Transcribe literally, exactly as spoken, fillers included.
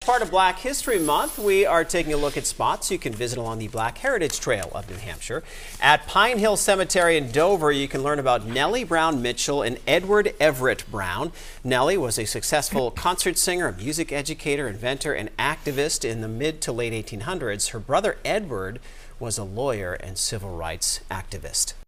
Part of Black History Month, we are taking a look at spots you can visit along the Black Heritage Trail of New Hampshire. At Pine Hill Cemetery in Dover, you can learn about Nellie Brown Mitchell and Edward Everett Brown. Nellie was a successful concert singer, a music educator, inventor, and activist in the mid to late eighteen hundreds. Her brother Edward was a lawyer and civil rights activist.